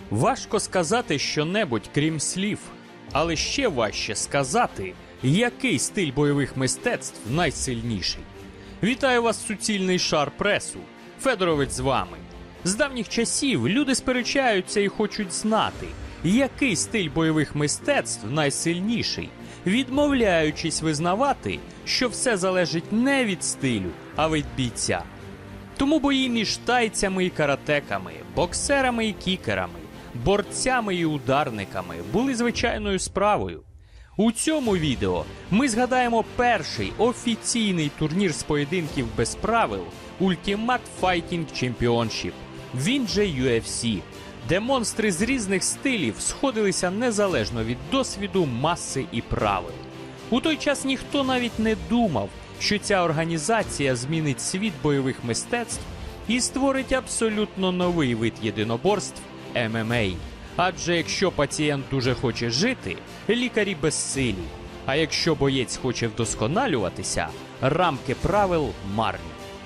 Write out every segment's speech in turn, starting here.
Важко сказати щонебудь, крім слів, але ще важче сказати, який стиль бойових мистецтв найсильніший. Вітаю вас, суцільний шар пресу. Федорович з вами. З давніх часів люди сперечаються і хочуть знати, який стиль бойових мистецтв найсильніший, відмовляючись визнавати, що все залежить не від стилю, а від бійця. Тому бої між тайцями і каратеками, боксерами і кікерами, борцями і ударниками були звичайною справою. У цьому відео ми згадаємо перший офіційний турнір з поєдинків без правил Ultimate Fighting Championship, він же UFC, де монстри з різних стилів сходилися незалежно від досвіду, маси і правил. У той час ніхто навіть не думав, що ця організація змінить світ бойових мистецтв і створить абсолютно новий вид єдиноборств – ММА. Адже якщо пацієнт дуже хоче жити, лікарі безсилі. А якщо боєць хоче вдосконалюватися, рамки правил марні.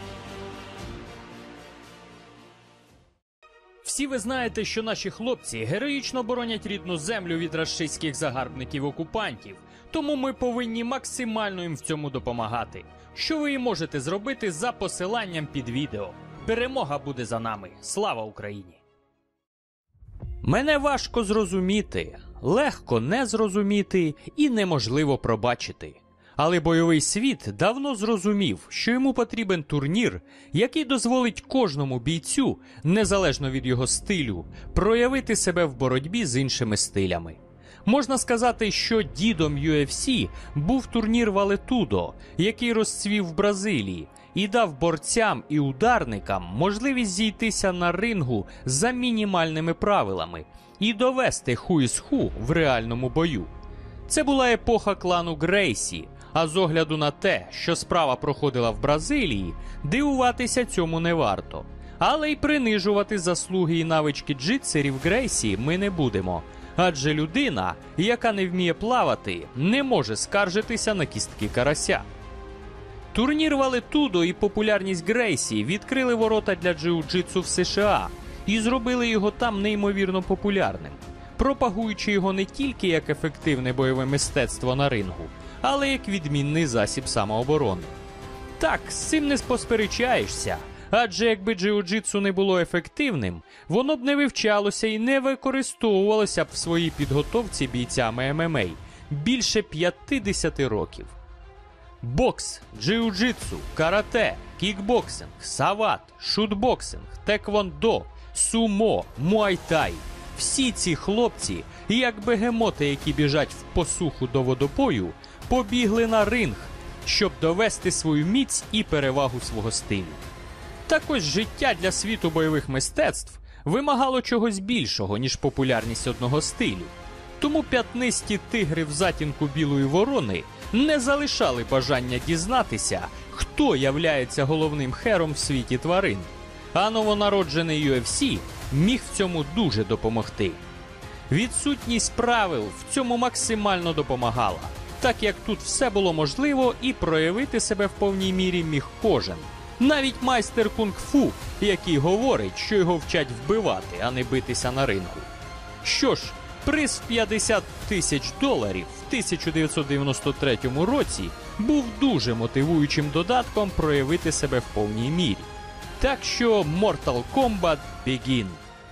Всі ви знаєте, що наші хлопці героїчно боронять рідну землю від рашистських загарбників-окупантів, тому ми повинні максимально їм в цьому допомагати. Що ви і можете зробити за посиланням під відео. Перемога буде за нами. Слава Україні! Мене важко зрозуміти, легко не зрозуміти і неможливо пробачити. Але бойовий світ давно зрозумів, що йому потрібен турнір, який дозволить кожному бійцю, незалежно від його стилю, проявити себе в боротьбі з іншими стилями. Можна сказати, що дідом UFC був турнір Валетудо, який розцвів в Бразилії, і дав борцям і ударникам можливість зійтися на рингу за мінімальними правилами і довести ху із ху в реальному бою. Це була епоха клану Грейсі, а з огляду на те, що справа проходила в Бразилії, дивуватися цьому не варто. Але й принижувати заслуги і навички джитсерів Грейсі ми не будемо. Адже людина, яка не вміє плавати, не може скаржитися на кістки карася. Турнір Валетудо і популярність Грейсі відкрили ворота для джиу-джитсу в США і зробили його там неймовірно популярним, пропагуючи його не тільки як ефективне бойове мистецтво на рингу, але як відмінний засіб самооборони. Так, з цим не посперечаєшся, адже якби джиу-джитсу не було ефективним, воно б не вивчалося і не використовувалося б в своїй підготовці бійцями ММА більше 50 років. Бокс, джиу-джитсу, карате, кікбоксинг, сават, шутбоксинг, теквондо, сумо, муай-тай – всі ці хлопці, як бегемоти, які біжать в посуху до водопою, побігли на ринг, щоб довести свою міць і перевагу свого стилю. Так ось життя для світу бойових мистецтв вимагало чогось більшого, ніж популярність одного стилю. Тому п'ятнисті тигри в затінку білої ворони не залишали бажання дізнатися, хто являється головним хером в світі тварин. А новонароджений UFC міг в цьому дуже допомогти. Відсутність правил в цьому максимально допомагала, так як тут все було можливо і проявити себе в повній мірі міг кожен. Навіть майстер кунг-фу, який говорить, що його вчать вбивати, а не битися на рингу. Що ж, приз в $50 000 в 1993 році був дуже мотивуючим додатком проявити себе в повній мірі. Так що Mortal Kombat Begin.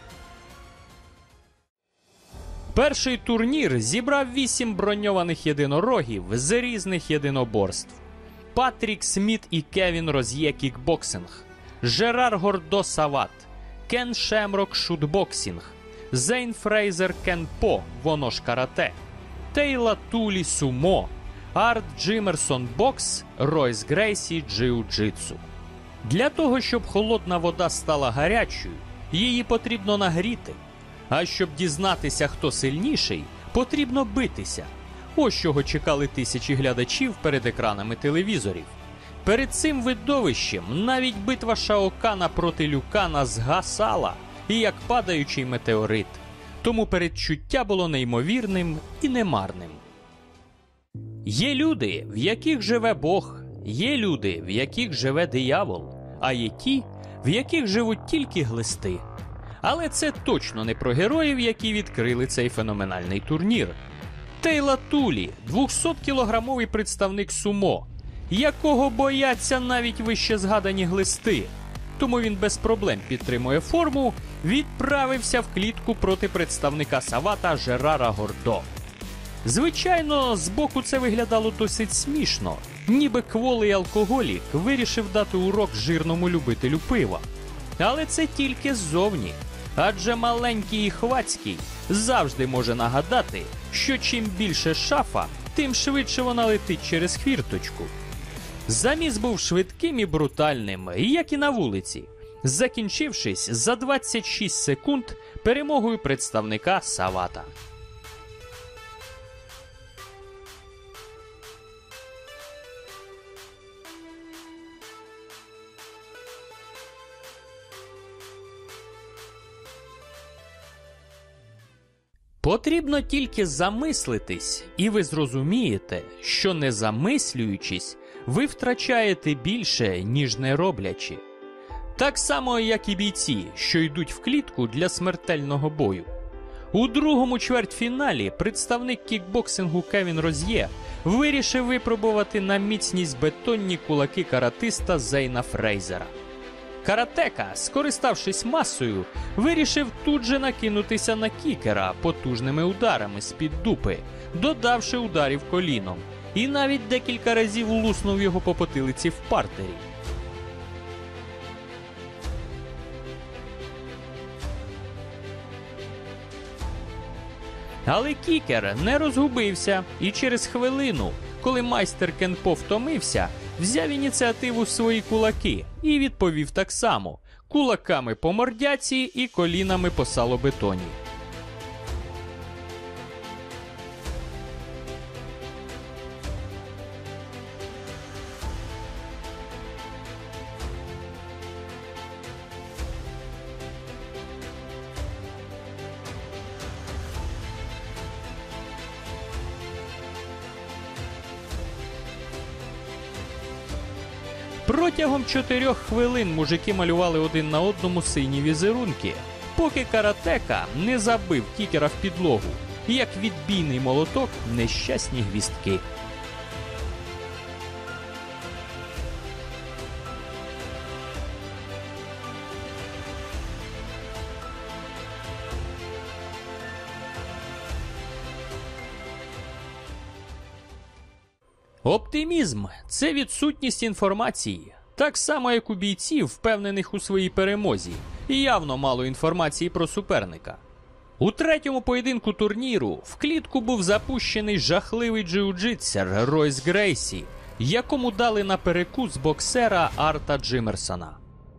Перший турнір зібрав 8 броньованих єдинорогів з різних єдиноборств. Патрік Сміт і Кевін Роз'є кікбоксинг, Жерар Гордо сават, Кен Шемрок шутбоксинг, Зейн Фрейзер кенпо, воно ж карате, Тейла Тулі сумо, Арт Джимерсон бокс, Ройс Грейсі джиу-джитсу. Для того, щоб холодна вода стала гарячою, її потрібно нагріти. А щоб дізнатися, хто сильніший, потрібно битися. Ось чого чекали тисячі глядачів перед екранами телевізорів. Перед цим видовищем навіть битва Шао Кана проти Лю Кана згасала, і як падаючий метеорит. Тому передчуття було неймовірним і немарним. Є люди, в яких живе Бог, є люди, в яких живе диявол, а є ті, в яких живуть тільки глисти. Але це точно не про героїв, які відкрили цей феноменальний турнір. Тейла Тулі – 200-кілограмовий представник сумо, якого бояться навіть вище згадані глисти. Тому він без проблем підтримує форму, відправився в клітку проти представника Савата Жерара Гордо. Звичайно, збоку це виглядало досить смішно, ніби кволий алкоголік вирішив дати урок жирному любителю пива. Але це тільки ззовні, адже маленький і хвацький завжди може нагадати, що чим більше шафа, тим швидше вона летить через хвірточку. Заміс був швидким і брутальним, як і на вулиці, закінчившись за 26 секунд перемогою представника Савата. Потрібно тільки замислитись, і ви зрозумієте, що не замислюючись, ви втрачаєте більше, ніж не роблячи. Так само, як і бійці, що йдуть в клітку для смертельного бою. У другому чвертьфіналі представник кікбоксингу Кевін Роз'є вирішив випробувати на міцність бетонні кулаки каратиста Зейна Фрейзера. Каратека, скориставшись масою, вирішив тут же накинутися на кікера потужними ударами з-під дупи, додавши ударів коліном, і навіть декілька разів луснув його по потилиці в партері. Але кікер не розгубився і через хвилину, коли майстер кенпо втомився, взяв ініціативу в свої кулаки і відповів так само – кулаками по мордяці і колінами по салобетоні. Протягом 4 хвилин мужики малювали один на одному сині візерунки, поки каратека не забив кікера в підлогу, як відбійний молоток нещасні гвіздки. Оптимізм – це відсутність інформації. Так само, як у бійців, впевнених у своїй перемозі, і явно мало інформації про суперника. У третьому поєдинку турніру в клітку був запущений жахливий джиу-джитсер Ройс Грейсі, якому дали на перекус боксера Арта Джимерсона.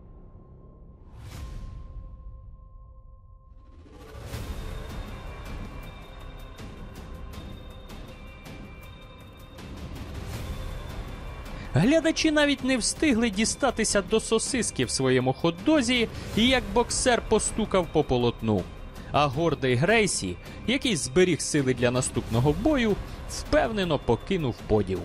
Глядачі навіть не встигли дістатися до сосиски в своєму хот-дозі, як боксер постукав по полотну. А гордий Грейсі, який зберіг сили для наступного бою, впевнено покинув подіум.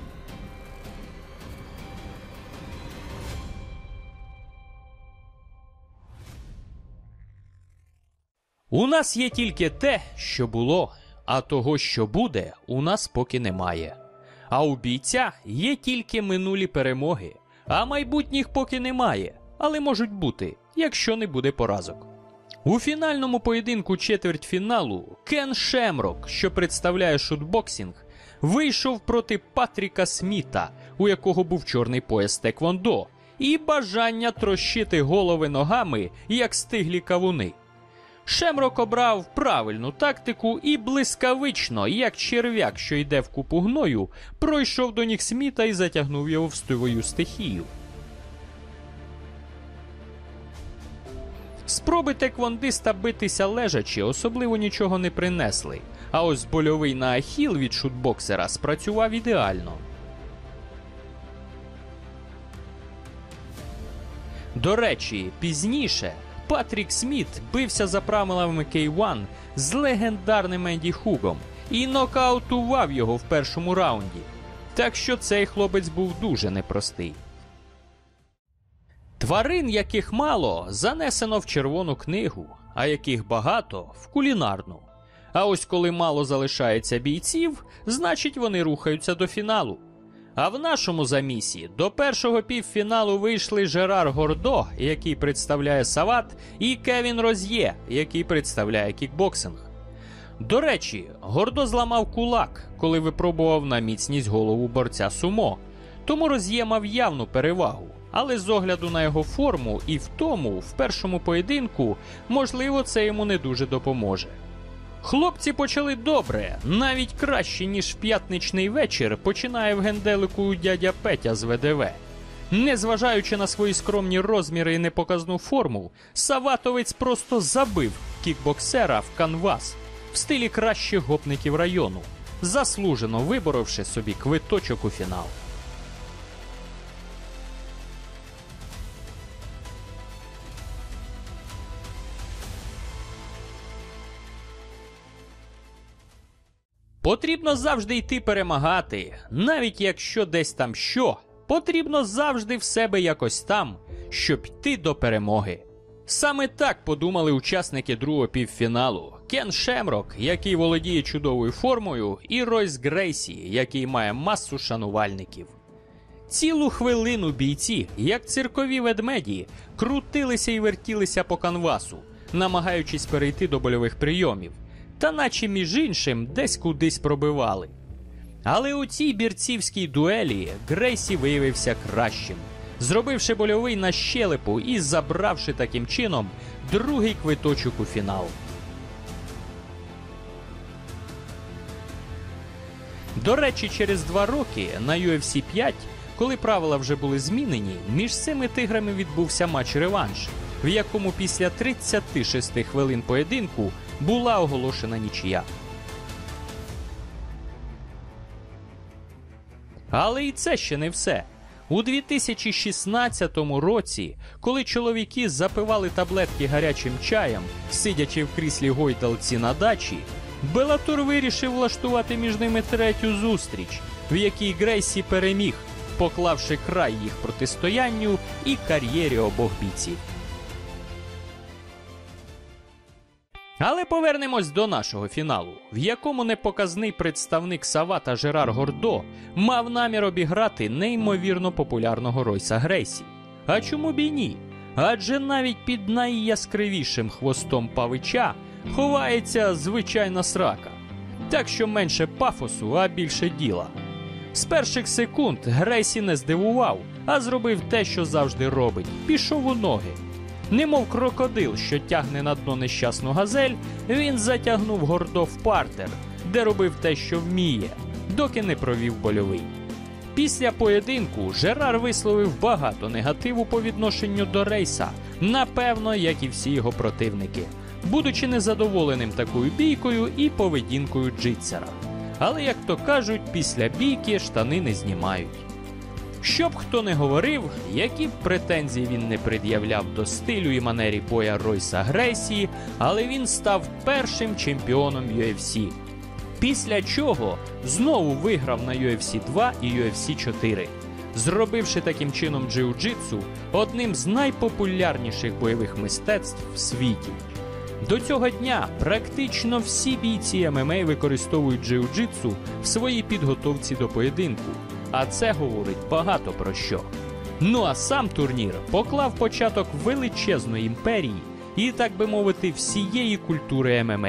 У нас є тільки те, що було, а того, що буде, у нас поки немає. А у бійця є тільки минулі перемоги, а майбутніх поки немає, але можуть бути, якщо не буде поразок. У фінальному поєдинку четвертьфіналу Кен Шемрок, що представляє шутбоксинг, вийшов проти Патріка Сміта, у якого був чорний пояс теквондо, і бажання трощити голови ногами, як стиглі кавуни. Шемрок обрав правильну тактику і блискавично, як черв'як, що йде в купу гною, пройшов до ніг Сміта і затягнув його в свою стихію. Спроби теквондиста битися лежачи особливо нічого не принесли, а ось больовий на ахіл від шутбоксера спрацював ідеально. До речі, пізніше Патрік Сміт бився за правилами K1 з легендарним Енді Хугом і нокаутував його в першому раунді. Так що цей хлопець був дуже непростий. Тварин, яких мало, занесено в Червону книгу, а яких багато – в кулінарну. А ось коли мало залишається бійців, значить вони рухаються до фіналу. А в нашому замісі до першого півфіналу вийшли Жерар Гордо, який представляє Сават, і Кевін Роз'є, який представляє кікбоксинг. До речі, Гордо зламав кулак, коли випробував на міцність голову борця сумо, тому Роз'є мав явну перевагу. Але з огляду на його форму і в першому поєдинку, можливо, це йому не дуже допоможе. Хлопці почали добре, навіть краще, ніж в п'ятничний вечір починає в генделику дядя Петя з ВДВ. Незважаючи на свої скромні розміри і непоказну форму, саватовець просто забив кікбоксера в канвас в стилі кращих гопників району, заслужено виборовши собі квиточок у фінал. Потрібно завжди йти перемагати, навіть якщо десь там що, потрібно завжди в себе якось там, щоб йти до перемоги. Саме так подумали учасники другого півфіналу. Кен Шемрок, який володіє чудовою формою, і Ройс Грейсі, який має масу шанувальників. Цілу хвилину бійці, як циркові ведмеді, крутилися і вертілися по канвасу, намагаючись перейти до больових прийомів. Та наче між іншим десь кудись пробивали. Але у цій бірцівській дуелі Грейсі виявився кращим, зробивши больовий на щелепу і забравши таким чином другий квиточок у фінал. До речі, через 2 роки на UFC 5, коли правила вже були змінені, між цими тиграми відбувся матч-реванш, в якому після 36 хвилин поєдинку була оголошена нічия. Але і це ще не все. У 2016 році, коли чоловіки запивали таблетки гарячим чаєм, сидячи в кріслі гойдалці на дачі, Беллатор вирішив влаштувати між ними третю зустріч, в якій Грейсі переміг, поклавши край їх протистоянню і кар'єрі обох бійців. Але повернемось до нашого фіналу, в якому непоказний представник Савата Жерар Гордо мав намір обіграти неймовірно популярного Ройса Грейсі. А чому б і ні? Адже навіть під найяскравішим хвостом павича ховається звичайна срака. Так що менше пафосу, а більше діла. З перших секунд Грейсі не здивував, а зробив те, що завжди робить – пішов у ноги. Немов крокодил, що тягне на дно нещасну газель, він затягнув Гордо в партер, де робив те, що вміє, доки не провів больовий. Після поєдинку Жерар висловив багато негативу по відношенню до Рейса, напевно, як і всі його противники, будучи незадоволеним такою бійкою і поведінкою джитсера. Але, як то кажуть, після бійки штани не знімають. Щоб хто не говорив, які б претензії він не пред'являв до стилю і манері боя Ройса Грейсі, але він став першим чемпіоном UFC. Після чого знову виграв на UFC 2 і UFC 4, зробивши таким чином джиу-джитсу одним з найпопулярніших бойових мистецтв в світі. До цього дня практично всі бійці ММА використовують джиу-джитсу в своїй підготовці до поєдинку. А це говорить багато про що. Ну а сам турнір поклав початок величезної імперії і, так би мовити, всієї культури ММА.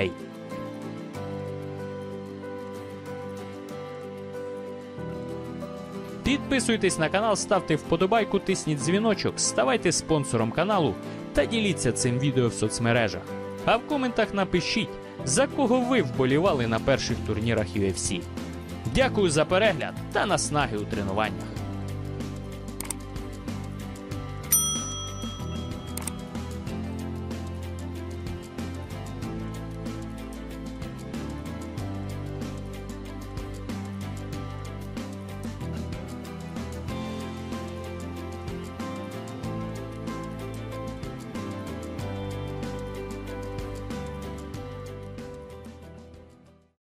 Підписуйтесь на канал, ставте вподобайку, тисніть дзвіночок, ставайте спонсором каналу та діліться цим відео в соцмережах. А в коментах напишіть, за кого ви вболівали на перших турнірах UFC. Дякую за перегляд та наснаги у тренуваннях.